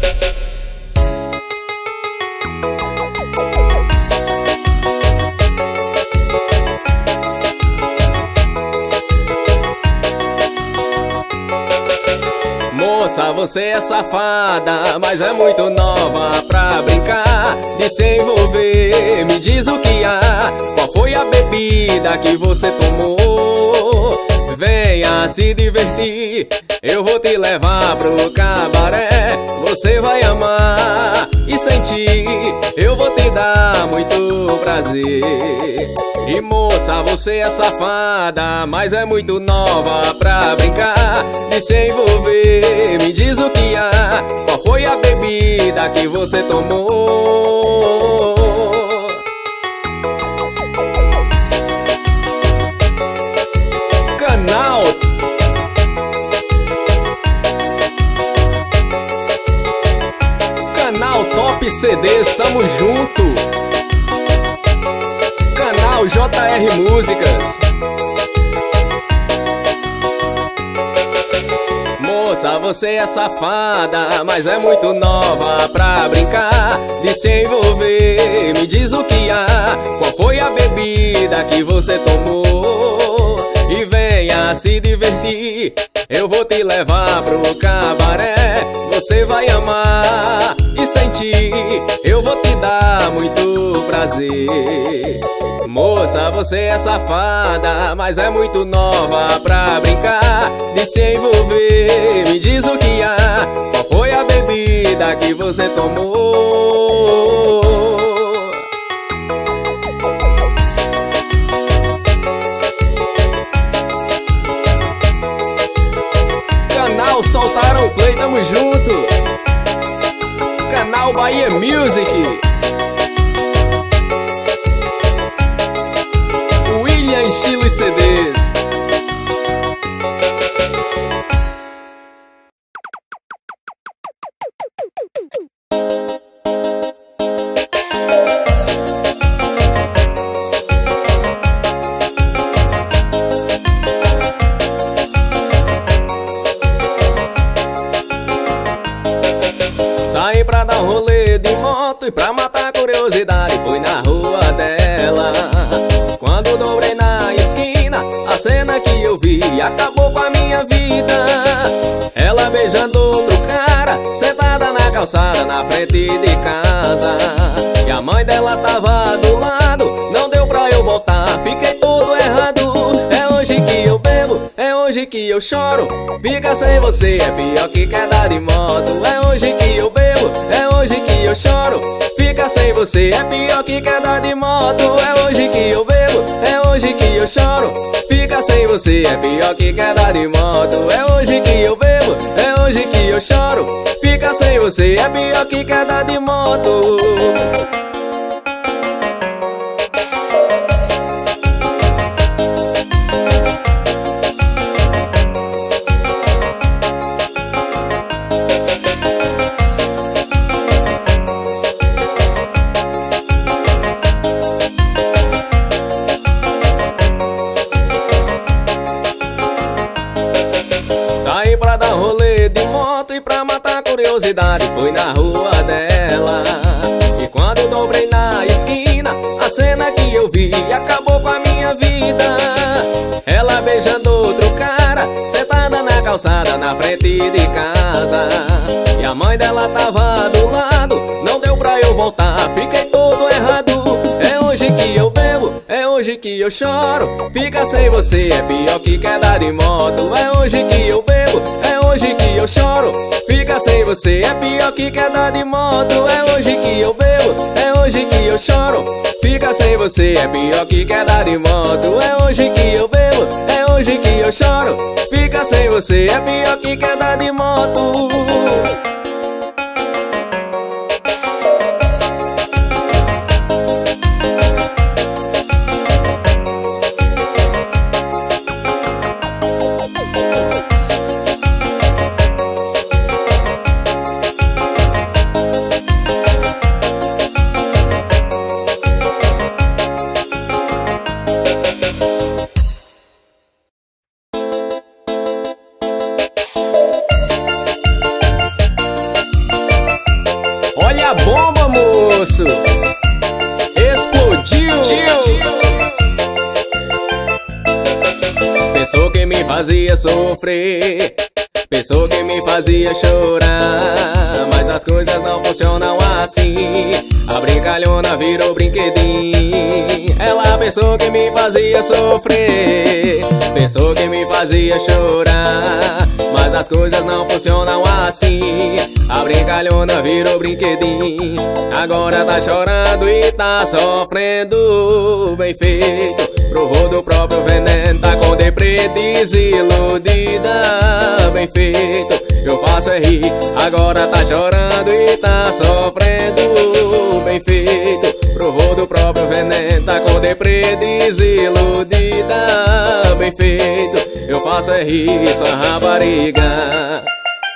Moça, você é safada, mas é muito nova pra brincar de se envolver. Me diz o que há, qual foi a bebida que você tomou? Venha se divertir, eu vou te levar pro cabaré. Você vai amar e sentir, eu vou te dar muito prazer. E moça, você é safada, mas é muito nova pra brincar de se envolver. Me diz o que há, qual foi a bebida que você tomou? Canal Top CDs, tamo junto. Canal JR Músicas. Moça, você é safada, mas é muito nova pra brincar de se envolver. Me diz o que há, qual foi a bebida que você tomou? E venha se divertir, eu vou te levar pro cabaré. Você vai amar e sentir, eu vou te dar muito prazer. Moça, você é safada, mas é muito nova pra brincar de se envolver. Me diz o que há, qual foi a bebida que você tomou? Canal Soltaram o Play, tamo junto. Canal Bahia Music. Estilo e CDs. Saí pra dar um rolê de moto e pra matar a curiosidade fui na rua dela. Quando dobrei na esquina, a cena que eu vi acabou com a minha vida. Ela beijando outro cara, sentada na calçada na frente de casa. E a mãe dela tava do lado, não deu pra eu voltar, fiquei todo errado. É hoje que eu bebo, é hoje que eu choro. Fica sem você é pior que queda de moto. É hoje que eu bebo, é hoje que eu choro. Fica sem você é pior que queda de moto. É hoje que eu bebo, é hoje que eu choro. Fica sem você é pior que queda de moto. É hoje que eu bebo, é hoje que eu choro. Fica sem você é pior que queda de moto. Saí pra dar rolê de moto e pra matar a curiosidade fui na rua dela. E quando eu dobrei na esquina, a cena que eu vi acabou com a minha vida. Ela beijando outro cara, sentada na calçada na frente de casa. E a mãe dela tava do lado, não deu pra eu voltar, fiquei todo errado. É hoje que eu bebo, é hoje que eu choro. Fica sem você é pior que queda de moto. É hoje que eu bebo, é hoje que eu choro. Fica sem você é pior que queda de moto. É hoje que eu bebo, é hoje que eu choro. Fica sem você é pior que queda de moto. É hoje que eu bebo, é hoje que eu choro. Fica sem você é pior que queda de moto. fazia sofrer, pensou que me fazia chorar, mas as coisas não funcionam assim. A brincalhona virou brinquedinho. Ela pensou que me fazia sofrer, pensou que me fazia chorar, mas as coisas não funcionam assim. A brincalhona virou brinquedinho. Agora tá chorando e tá sofrendo. Bem feito, provou do próprio veneno, tá com deprê, desiludida. Bem feito, eu faço é rir. Agora tá chorando e tá sofrendo. Bem feito, provou do próprio veneno, tá com deprê, desiludida. Bem feito, eu faço é rir, sua rapariga.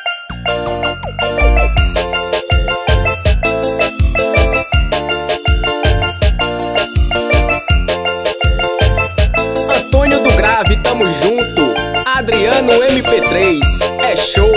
Antônio do Grave, tamo junto. Adriano MP3, é show.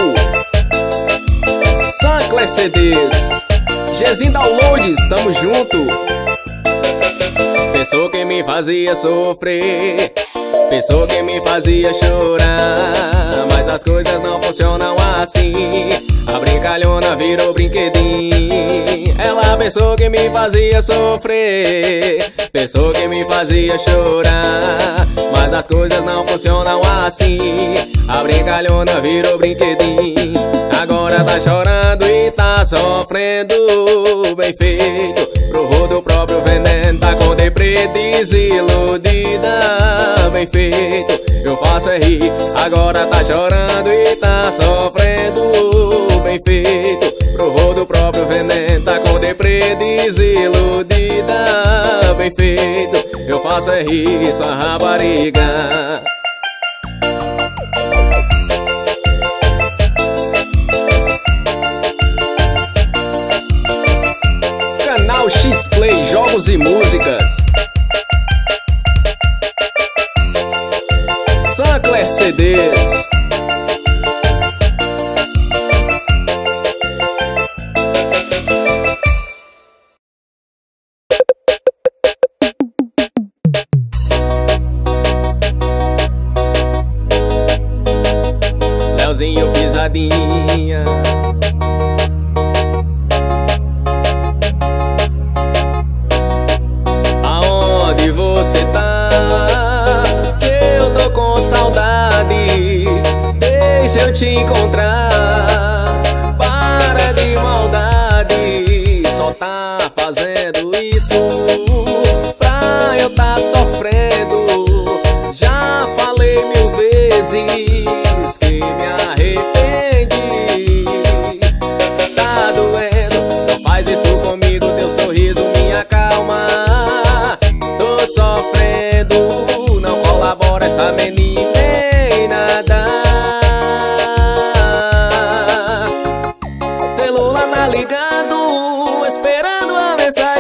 Sancler CDs, Gezinho Downloads, tamo junto. Pensou que me fazia sofrer, pensou que me fazia chorar, mas as coisas não funcionam assim. A brincalhona virou brinquedinho. Ela pensou que me fazia sofrer, pensou que me fazia chorar, mas as coisas não funcionam assim. A brincalhona virou brinquedinho. Agora tá chorando e tá sofrendo. Bem feito, provou do próprio veneno, tá com deprê, desiludida. Bem feito, eu faço é rir. Agora tá chorando e tá sofrendo. Bem feito, provou do próprio veneno, tá com deprê, desiludida. Bem feito, eu faço é rir, sua rapariga. Canal X-Play, jogos e músicas. Sancler CDs. Leozinho Pisadinha. Aonde você tá? Que eu tô com saudade. Deixa eu te encontrar. Para de maldade. Só tá fazendo isso pra eu tá sofrendo. Já falei 1000 vezes que me arrependi. Tá doendo, não faz isso comigo. Teu sorriso me acalma. Tô sofrendo, não colabora essa menina em nada. Celular tá ligado, esperando a mensagem.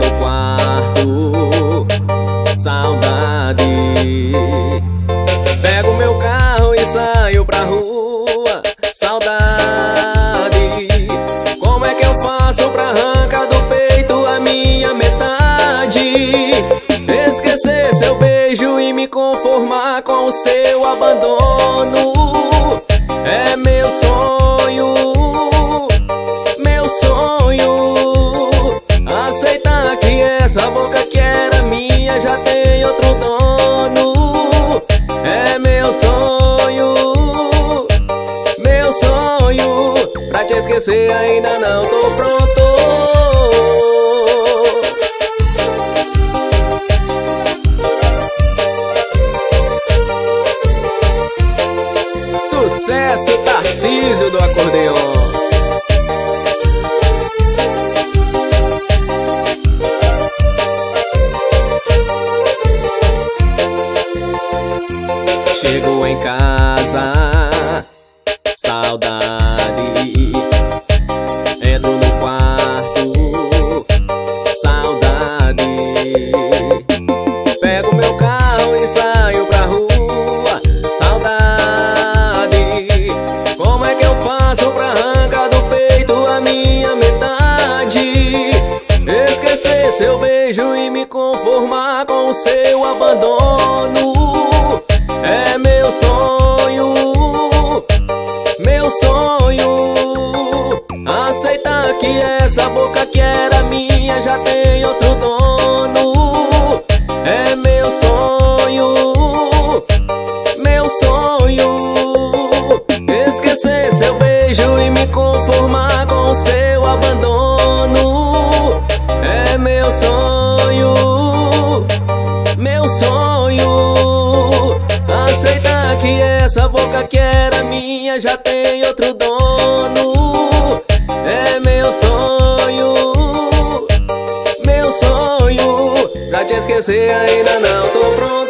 no quarto, saudade. Pego meu carro e saio pra rua, saudade. Como é que eu faço pra arrancar do peito a minha metade? Esquecer seu beijo e me conformar com o seu abandono. É meu sonho, meu sonho. Aceitar que essa boca que era minha já tem outro dono. É meu sonho, meu sonho. Pra te esquecer ainda não tô pronto. Sucesso Tarcísio do acordeon. Chego em casa, saudade. Entro no quarto, saudade. Pego meu carro e saio pra rua, saudade. Como é que eu faço pra arrancar do peito a minha metade? Esquecer seu beijo e me conformar com o seu abandono. É meu sonho, meu sonho. Aceitar que essa boca que era minha já tem outro dono. É meu sonho, meu sonho. Esquecer seu beijo e me conformar com o seu abandono. É meu sonho, meu sonho. Aceitar que essa boca que era minha já tem outro dono. É meu sonho, meu sonho. Pra te esquecer ainda não tô pronto.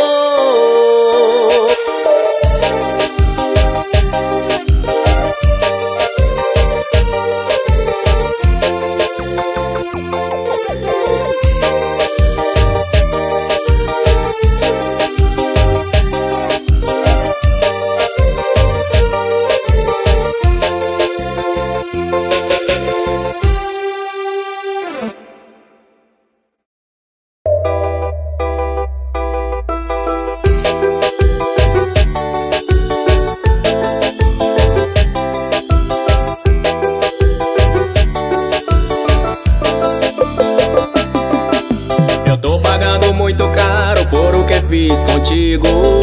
Fiz contigo,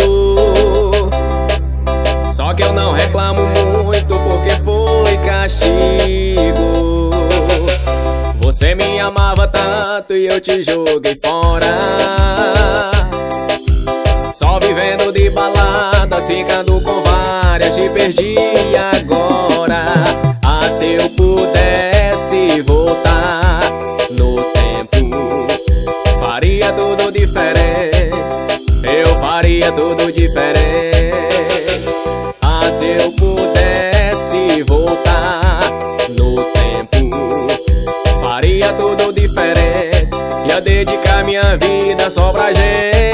só que eu não reclamo muito porque foi castigo. Você me amava tanto e eu te joguei fora, só vivendo de baladas, ficando com várias, te perdi agora. Ah, se eu pudesse voltar no tempo, faria tudo diferente. Eu faria tudo diferente. Ah, se eu pudesse voltar no tempo, faria tudo diferente. Ia dedicar minha vida só pra gente.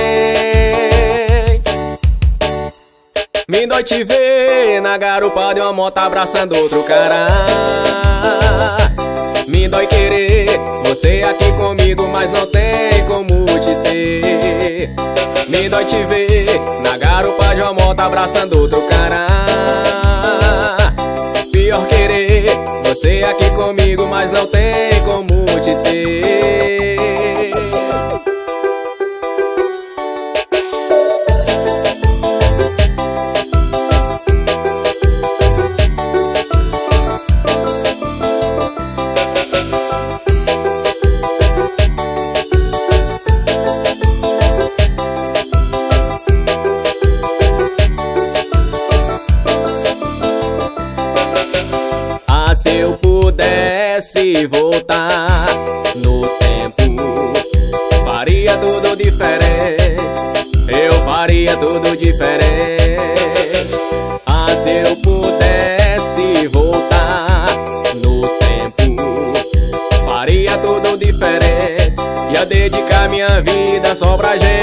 Me dói te ver na garupa de uma moto abraçando outro cara. Me dói querer você aqui comigo, mas não tem como te ter. Me dói te ver na garupa de uma moto abraçando outro cara. Pior querer você aqui comigo, mas não tem como te ter. Se eu pudesse voltar no tempo, faria tudo diferente. Eu faria tudo diferente. Ah, se eu pudesse voltar no tempo, faria tudo diferente. ia dedicar minha vida só pra gente.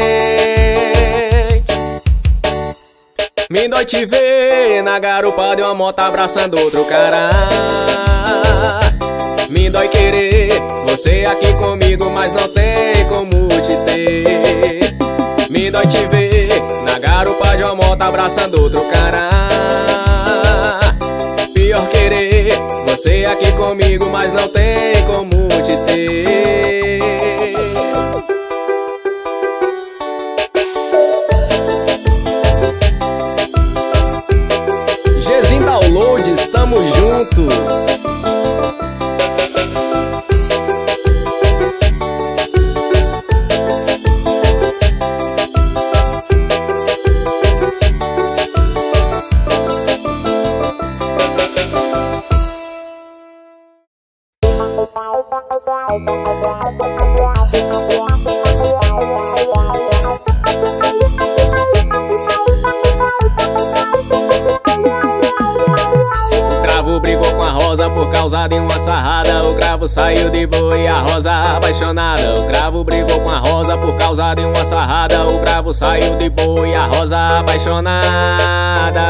Me dói te ver na garupa de uma moto abraçando outro cara. Me dói querer você aqui comigo, mas não tem como te ter. Me dói te ver na garupa de uma moto abraçando outro cara. Pior querer você aqui comigo, mas não tem como te ter. Gzinho Download, estamos juntos. O cravo brigou com a rosa por causa de uma sarrada. O cravo saiu de boa e a rosa apaixonada. O cravo brigou com a rosa por causa de uma sarrada. O cravo saiu de boa e a rosa apaixonada.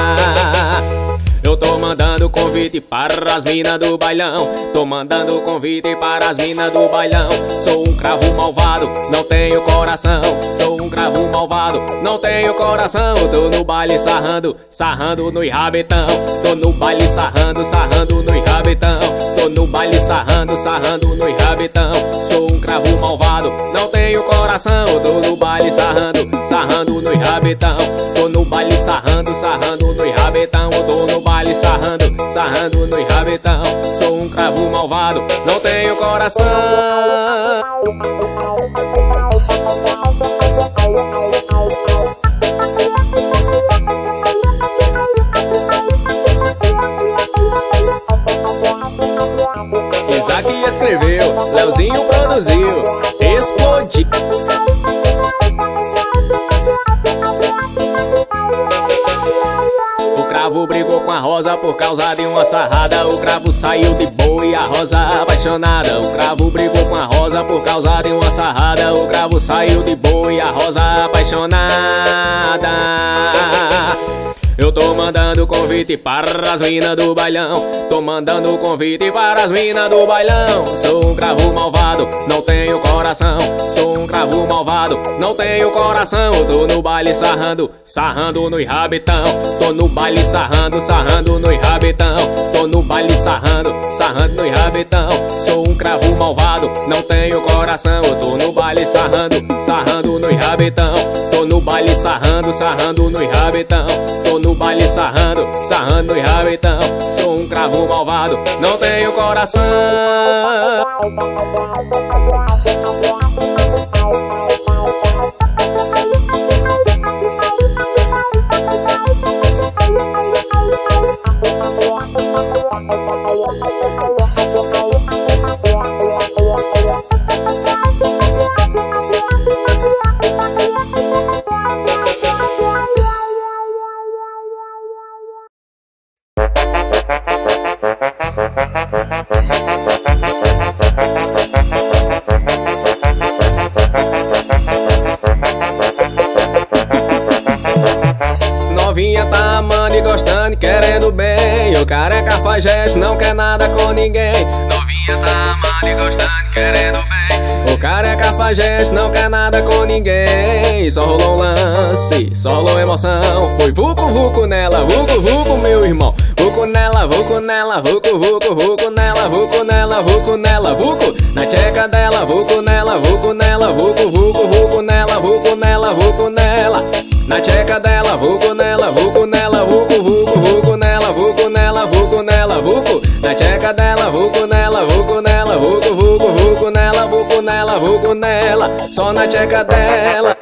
Eu tô mandando convite para as minas do bailão. Tô mandando convite para as minas do bailão. Sou um cravo malvado, não tenho coração. Sou um cravo malvado, não tenho coração. Tô no baile sarrando, sarrando no rabetão. Tô no baile sarrando, sarrando no rabetão. Tô no baile sarrando, sarrando no rabetão. Sou um cravo malvado, não tenho coração. Tô no baile sarrando, sarrando no rabetão. Tô no baile sarrando, sarrando no rabetão. Tô no baile sarrando, sarrando no rabetão. Sou um cravo malvado, não tenho coração. Isaac escreveu, Leozinho produziu, explodiu. O cravo brigou com a rosa por causa de uma sarrada. O cravo saiu de boa e a rosa apaixonada. O cravo brigou com a rosa por causa de uma sarrada. O cravo saiu de boa e a rosa apaixonada. Eu tô mandando convite para as minas do bailão. Tô mandando convite para as minas do bailão. Sou um cravo malvado, não tenho coração. Sou um cravo malvado, não tenho coração. Tô no baile sarrando, sarrando no rabetão. Tô no baile sarrando, sarrando no rabetão. Tô no baile sarrando, sarrando no rabetão. Sou um cravo malvado, não tenho coração. Tô no baile sarrando, sarrando no rabetão. Tô no baile sarrando, sarrando no rabetão. Tô no baile sarrando, sarrando no rabetão. Sou um cravo malvado, não tenho coração. Novinha tá amando e gostando, querendo bem. O cara é cafajeste, não quer nada com ninguém. Novinha tá amando e gostando, querendo bem. O cara é cafajeste, não quer nada com ninguém. Só rolou um lance, só rolou emoção. Foi vucu vucu nela, vucu vucu meu irmão. Vucu nela, vucu nela, vucu vucu, vucu nela, vucu nela, vucu nela, vucu na tcheca dela, vucu nela, vucu nela, vucu vucu, vucu nela, vucu nela, vucu nela na tcheca dela, vucu nela, vucu nela, vucu vucu, vucu nela, vucu nela, vucu nela, vucu na tcheca dela, vucu nela, vucu nela, vucu vucu, vucu nela, vucu nela, vucu nela, só na tcheca dela.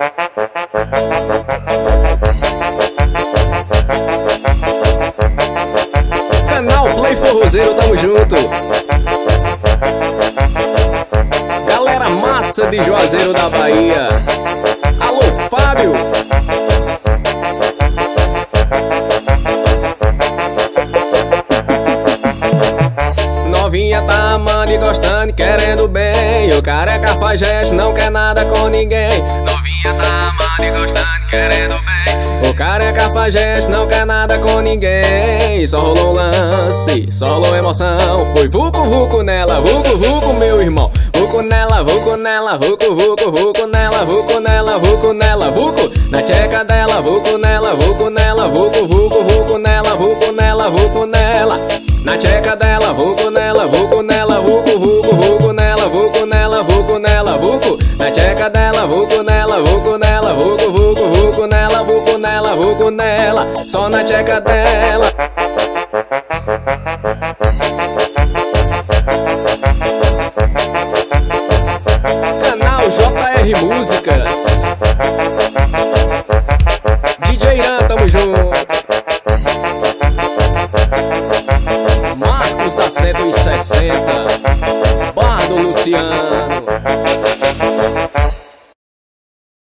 Canal Play Forrozeiro, tamo junto. Galera massa de Juazeiro da Bahia. Alô, Fábio. Novinha tá amando e gostando, querendo bem. O cara é cafajeste, não quer nada com ninguém. Novinha tá amando e gostando, querendo bem. O cara é cafajeste, não quer nada com ninguém. Só rolou lance, só rolou emoção. Foi vucu vucu nela, vucu vucu meu irmão. Vucu nela, vucu nela, vucu vucu, vucu nela, vucu nela, vucu nela, vucu na tcheca dela, vucu nela, vucu nela, vucu vucu, vucu nela, vucu nela, vucu nela na tcheca dela, vucu nela, vucu nela, vucu vucu, vucu nela, vucu nela, vucu nela, vucu na tcheca dela, vucu nela, vucu nela, vucu vucu, vucu nela, vucu nela, vucu nela, só na tcheca dela. Canal JR Música.